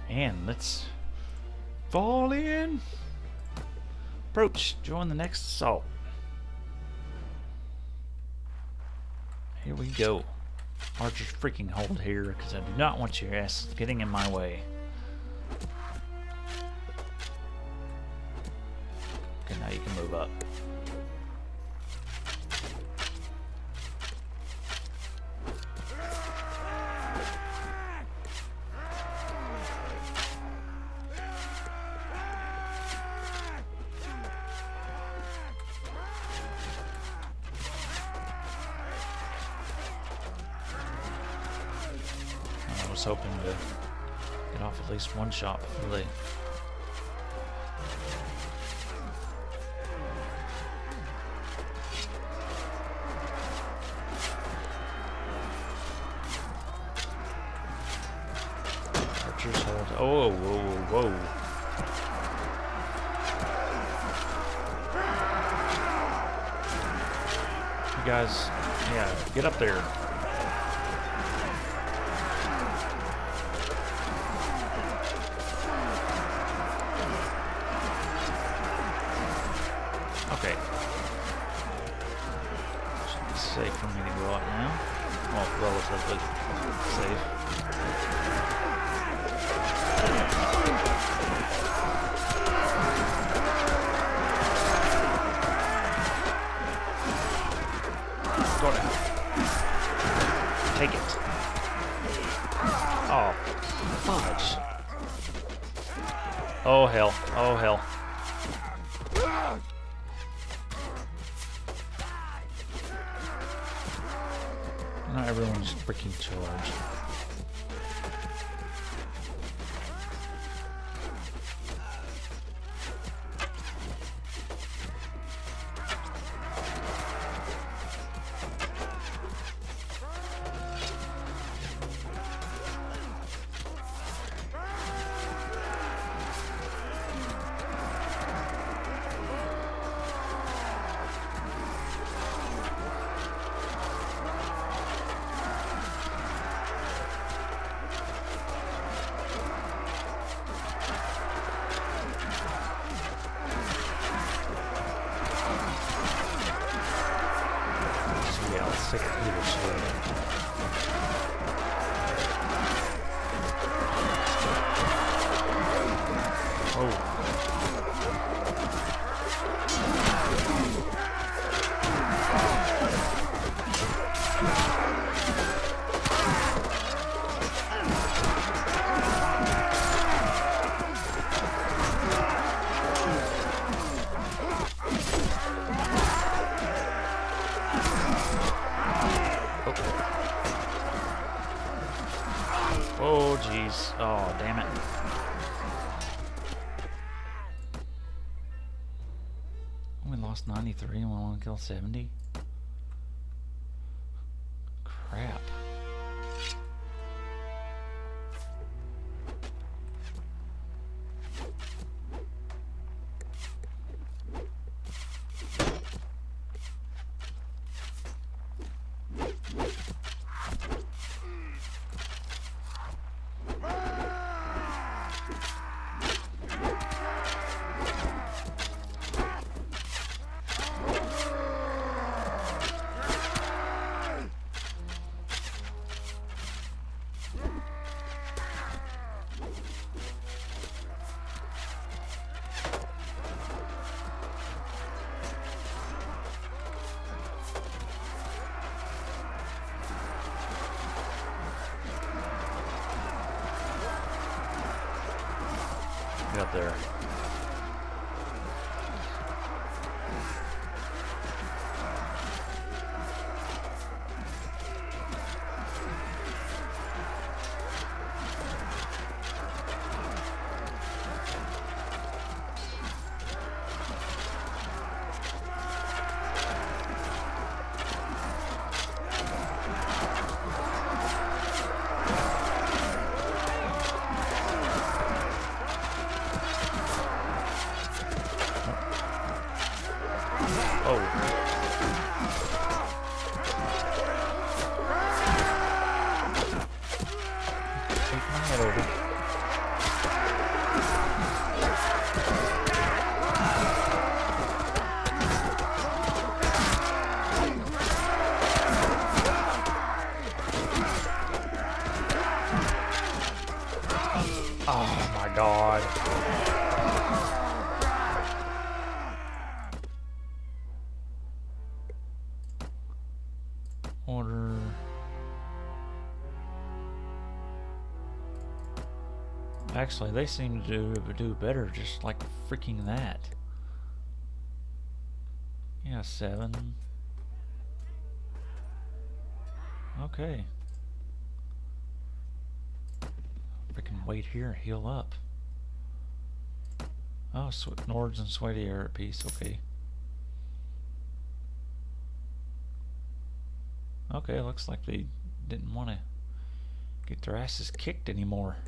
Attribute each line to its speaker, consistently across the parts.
Speaker 1: And let's fall in. Approach. Join the next assault. Here we go. Archers, freaking hold here because I do not want your ass getting in my way. Okay, now you can move up. I was hoping to get off at least one shot before they... Archers hold... Oh, whoa, whoa, whoa. You guys, yeah, get up there. Okay. Should be safe for me to go out now. Well, relatively safe. Go down. Take it. Oh, fudge. Oh, hell. Oh, hell. Not everyone's freaking charged. Sick of either sword. Oh. Oh, jeez. Oh, damn it. We lost 93 and we want to kill 70? Crap. Get up there. Oh my god. Order. Actually, they seem to do better just like freaking that. Yeah, 7. Okay. Freaking wait here, heal up. Oh, Nords and Sweaty are at peace, okay. Okay, looks like they didn't want to get their asses kicked anymore.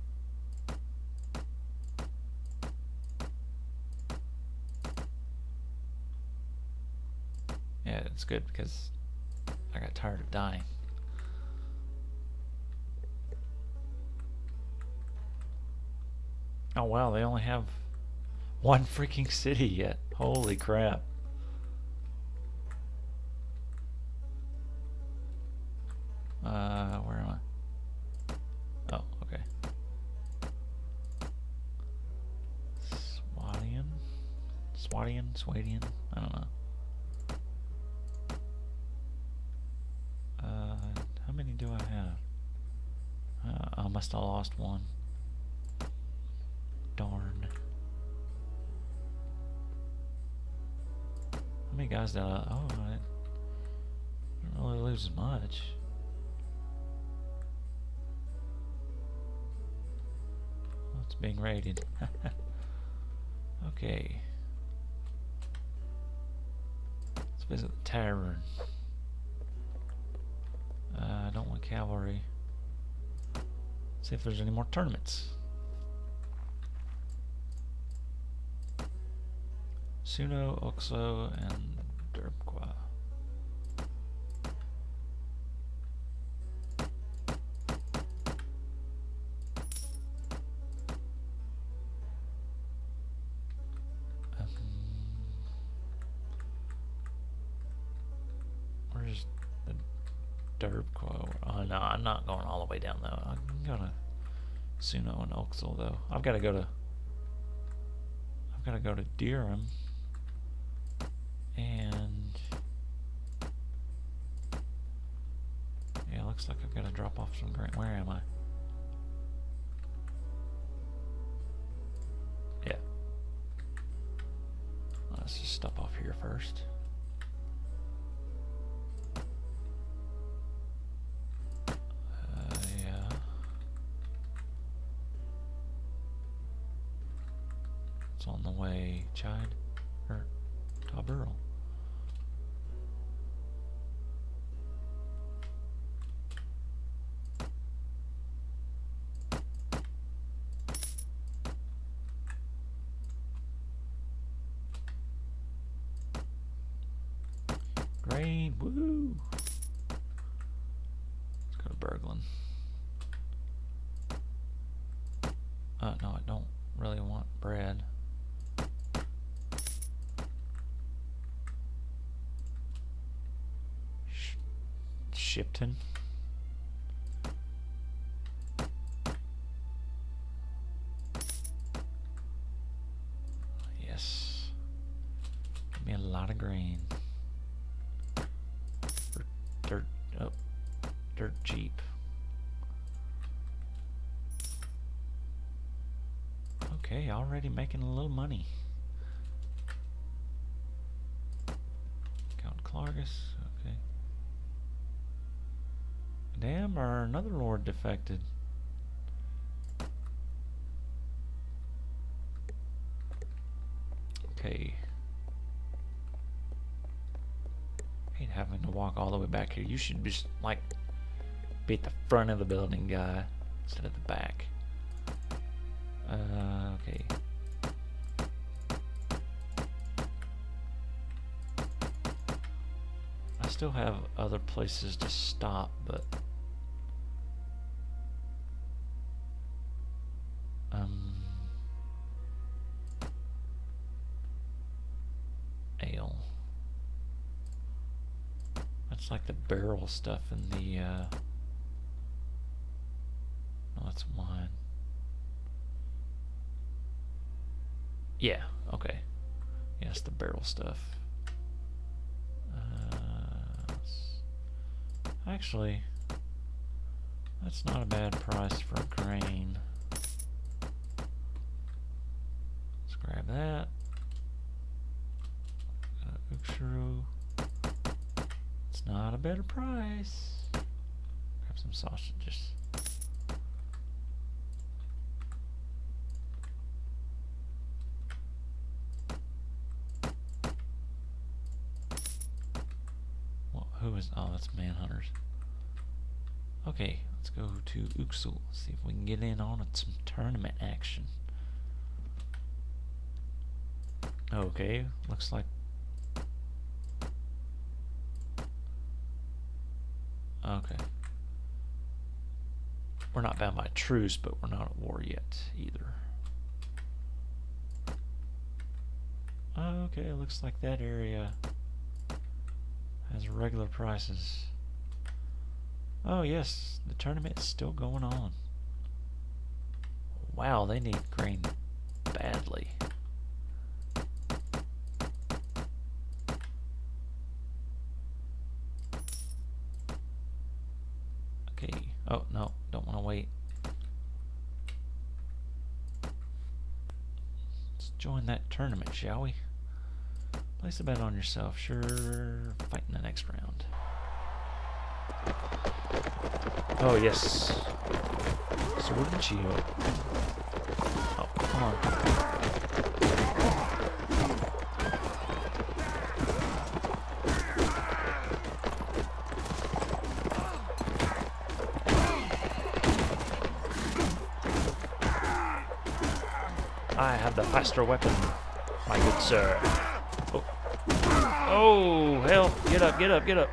Speaker 1: Yeah, it's good because I got tired of dying. Oh wow, they only have one freaking city yet. Holy crap. Where am I? Oh, okay. Swadian? I don't know. How many do I have? I must have lost one. Darn. How many guys did I... Oh, I didn't really lose much. Oh, it's being raided. Okay. Let's visit the tavern. I don't want cavalry. See if there's any more tournaments. Suno, Oxo, and Derbqua. Where's the Derbqua? Oh no, I'm not going all the way down though. I'm gonna Suno and Oxo though. I've got to go to Durham. And yeah, looks like I've got to drop off some grain. Where am I? Yeah. Let's just stop off here first. Yeah. It's on the way, Chide or Taburl. Grain, woo! Let's go to Berglund. No, I don't really want bread. Shipton. Yes. Give me a lot of grain. Dirt cheap. Okay, already making a little money. Count Clargus, okay. Damn, our another lord defected. Okay. Hate having to walk all the way back here. You should just like be at the front of the building, guy, instead of the back. Okay. I still have other places to stop, but ale. That's like the barrel stuff in the no, that's wine. Yeah, okay. Yes, the barrel stuff. Actually, that's not a bad price for a grain. Let's grab that. Uxuru. It's not a better price. Grab some sausages. Well, who is? Oh, that's Manhunters. Okay, let's go to Uxul. See if we can get in on some tournament action. Okay, looks like. Okay. We're not bound by truce, but we're not at war yet either. Okay, looks like that area has regular prices. Oh yes, the tournament's still going on. Wow, they need grain badly. Okay, oh no, don't want to wait. Let's join that tournament, shall we? Place a bet on yourself. Sure, fight in the next round. Oh yes, sword and shield. Oh, come on. I have the faster weapon, my good sir. Oh, oh hell! Get up! Get up! Get up!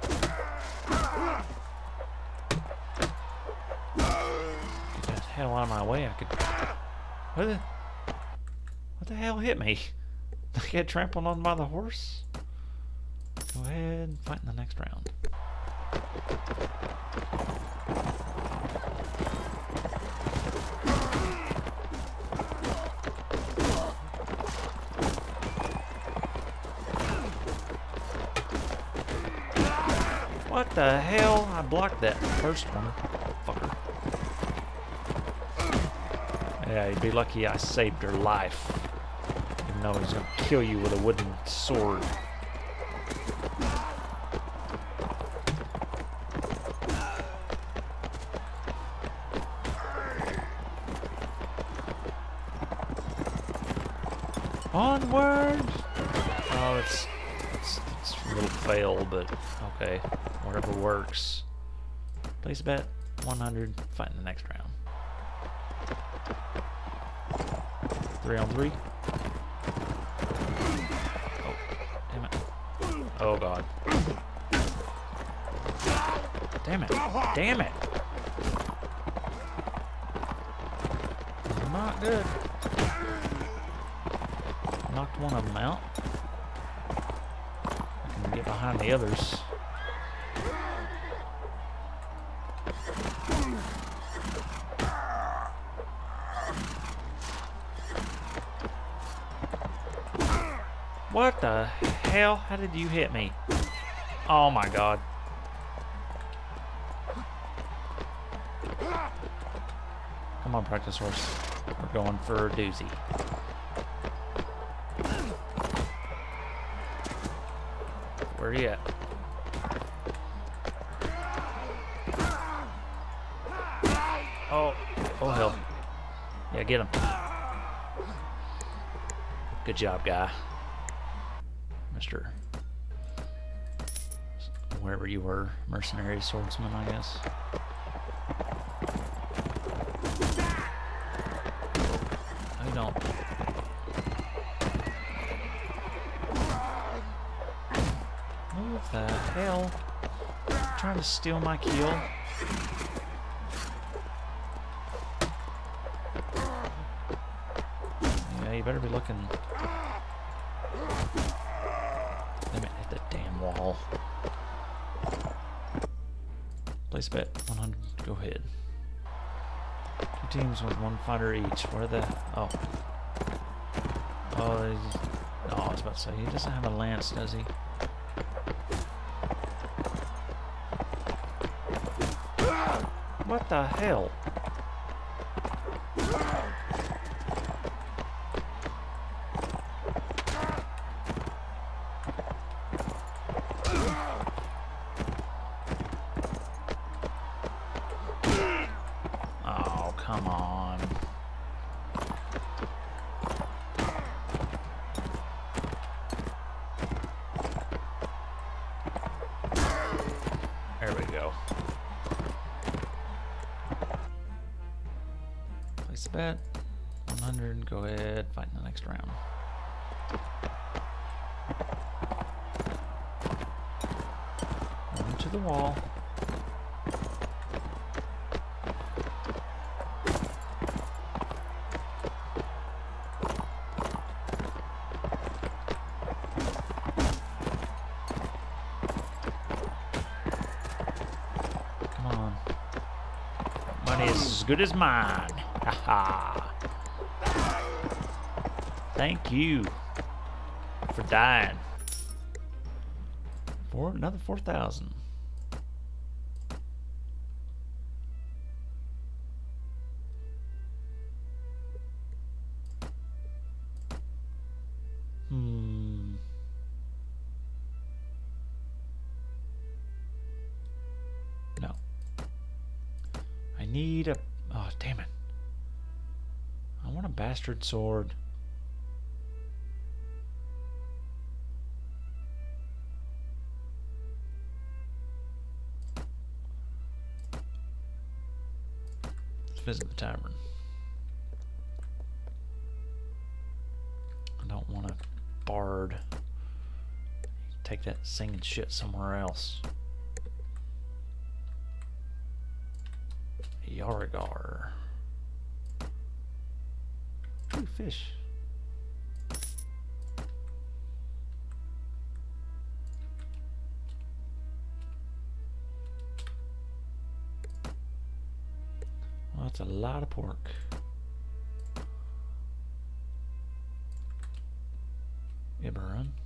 Speaker 1: Hell out of my way, I could. What the hell hit me? Did I get trampled on by the horse? Go ahead and fight in the next round. What the hell? I blocked that first one. Fucker. Yeah, you'd be lucky I saved her life. Even though he's gonna kill you with a wooden sword. Onward! Oh, it's a little fail, but okay. Whatever works. Place a bet, 100, fight in the next round. 3 on 3. Oh, damn it. Oh god. Damn it. Damn it. Not good. Knocked one of them out. I can get behind the others. What the hell? How did you hit me? Oh my god. Come on, practice horse. We're going for a doozy. Where are you at? Oh, oh hell. Yeah, get him. Good job, guy. Mr. Wherever you were, mercenary swordsman, I guess. I don't. What the hell? Trying to steal my kill. Yeah, you better be looking. Hit the damn wall. Place bet 100. Go ahead. 2 teams with 1 fighter each. Where the? Oh. Oh, oh, I was about to say, he doesn't have a lance, does he? What the hell? Oh, come on. There we go. Place a bet. 100. Go ahead. Fight in the next round. Run to the wall. Come on. Money is as good as mine. Haha. Thank you for dying. For another 4,000. No. I need a... Oh, damn it. I want a bastard sword. Let's visit the tavern. I don't want a bard. Take that singing shit somewhere else. Yargar. Ooh, fish. Well, that's a lot of pork. Ibaran.